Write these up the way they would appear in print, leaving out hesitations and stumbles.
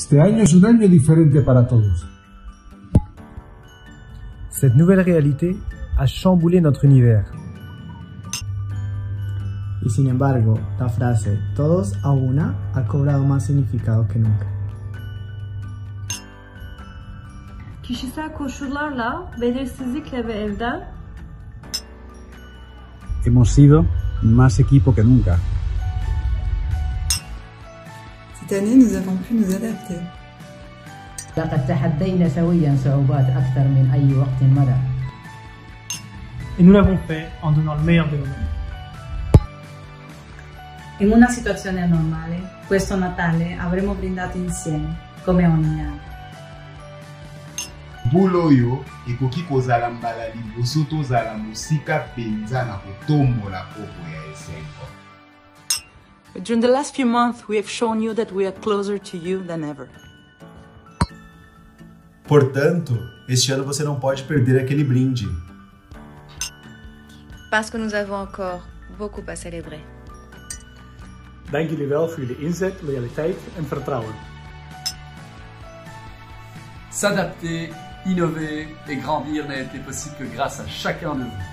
Este año es un año diferente para todos. Cette nouvelle réalité a chamboulé notre univers. Y sin embargo, la frase "todos a una" ha cobrado más significado que nunca. Kişisel koşullarla, belirsizlikle ve evden hemos sido más equipo que nunca. Cette année, nous avons pu nous adapter. لقد تحدينا سويا صعوبات أكثر من أي وقت مضى. Et nous l'avons fait en donnant le meilleur de nous-mêmes. In una situazione normale, questo Natale avremmo brindato insieme, come ogni anno. mbula oyo ekoki kozala mbala liboso tozala mosika penza na kotombola kopo ya esengo. During the last few months, we have shown you that we are closer to you than ever. Portanto, este ano você não pode perder aquele brinde. Parce que nous avons encore beaucoup à célébrer. Dank jullie wel voor jullie inzet, loyaliteit en vertrouwen. S'adapter, innover et grandir n'a été possible que grâce à chacun de vous.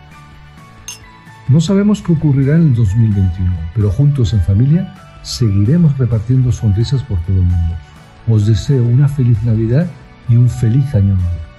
No sabemos qué ocurrirá en el 2021, pero juntos en familia seguiremos repartiendo sonrisas por todo el mundo. Os deseo una feliz Navidad y un feliz Año Nuevo.